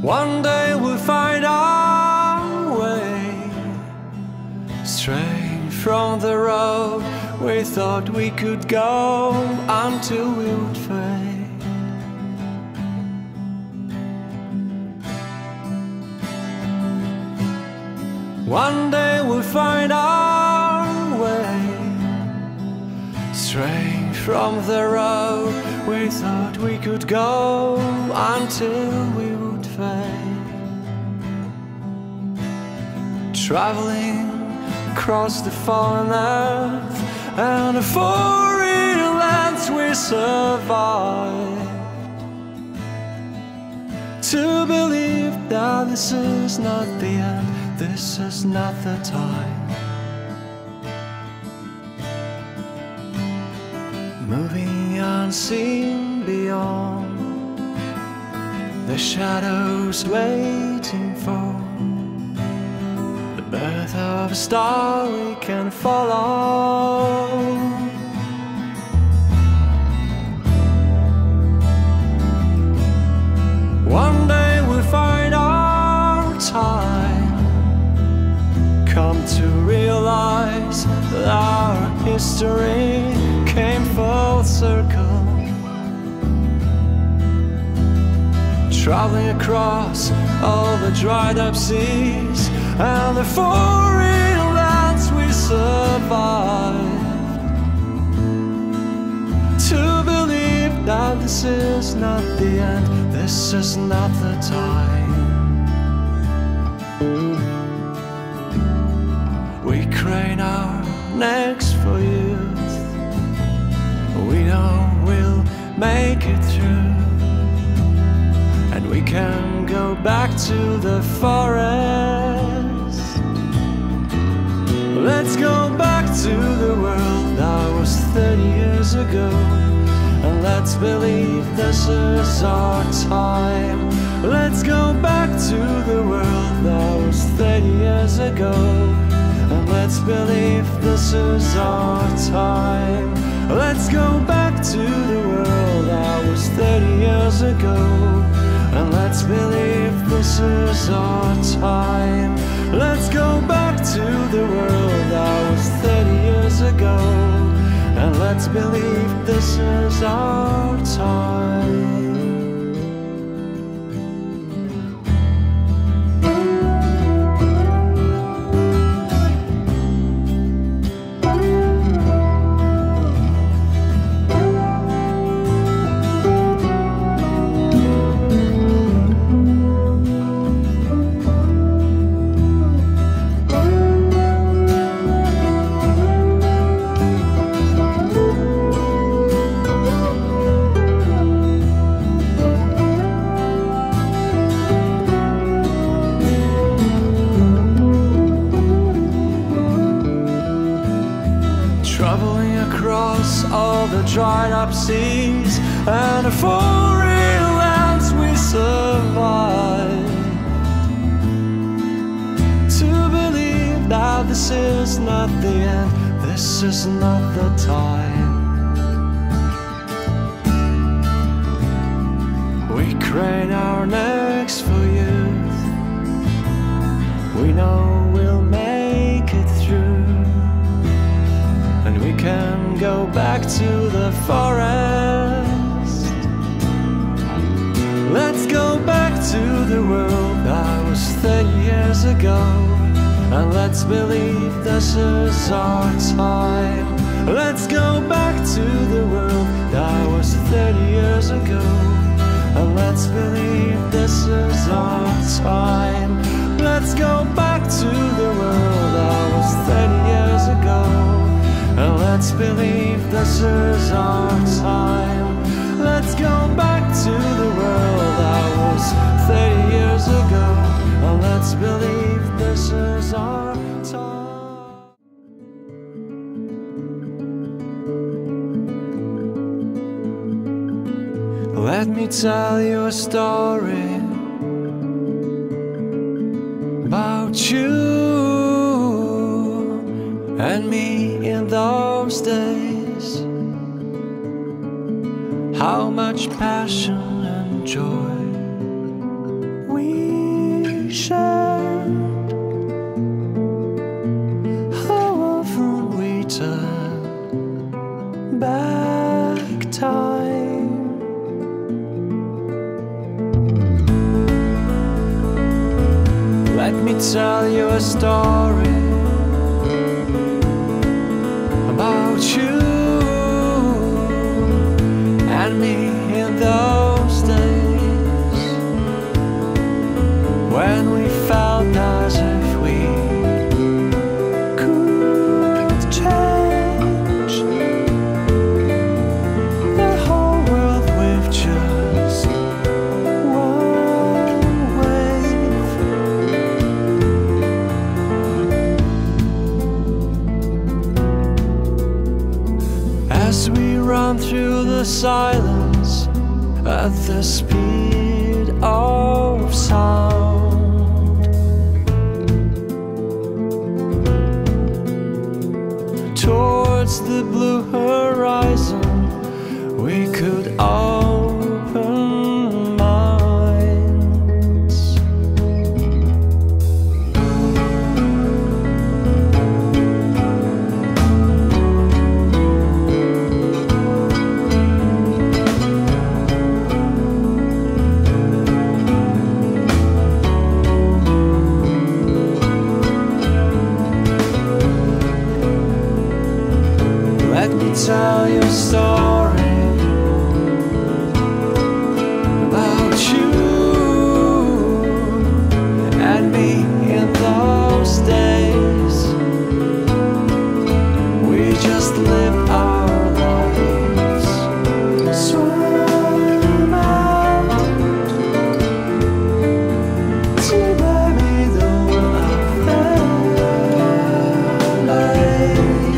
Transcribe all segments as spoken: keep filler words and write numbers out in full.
One day we'll find our way, straying from the road we thought we could go until we would fade. One day we'll find our way, straying from the road we thought we could go until we would fade. Traveling across the fallen earth and the foreign lands we survived, to believe that this is not the end, this is not the time. Moving unseen beyond the shadows, waiting for the birth of a star we can follow. One day we'll find our time, come to realize that our history came full circle. Traveling across all the dried up seas and the foreign lands we survived, to believe that this is not the end, this is not the time. We crane our necks for youth, we know we'll make it through, and we can go back to the forest. Let's go back to the world that was thirty years ago, and let's believe this is our time. Let's go back to the world that was thirty years ago, and let's believe this is our time. Let's go back to the world that was thirty years ago, and let's believe this is our time. Let's go back to the world that was thirty years ago, and let's believe this is our time. Traveling across all the dried up seas and the foreign lands we survived, to believe that this is not the end, this is not the time. We crane our necks for youth, we know we'll make it through, and we can go back to the forest. Let's go back to the world that was thirty years ago, and let's believe this is our time. Let's go back to the world that was thirty years ago, and let's believe this is our time. Let's go back to the world that was thirty years ago, and let's believe this is our time. Let's go back to the world that was thirty years ago, and let's believe this is our time. Let me tell you a story about you and me in those days. How much passion and joy we time. Let me tell you a story about you and me in those days when we felt as if we could change the whole world with just one wave. As we run through the silence at the speed of sound, towards the blue horizon we could open minds. Let me tell you a story about you and me in those days. We just lived our lives, swim out to the middle of the lake.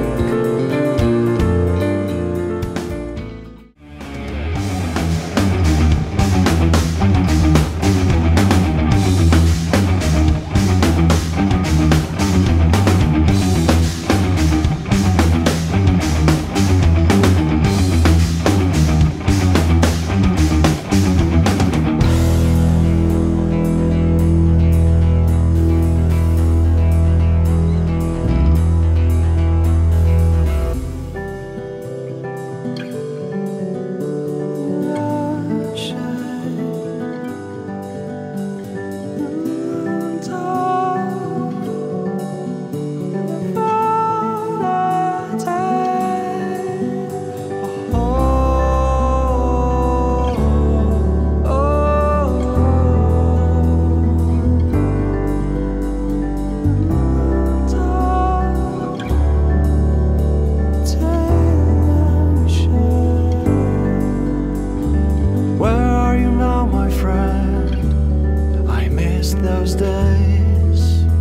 Those days,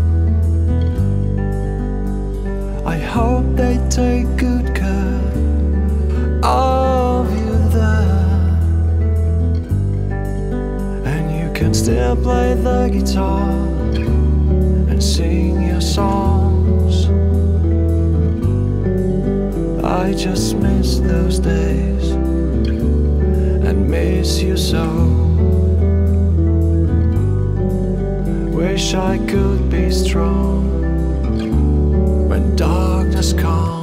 I hope they take good care of you there, and you can still play the guitar and sing your songs. I just miss those days and miss you so. Wish I could be strong when darkness comes.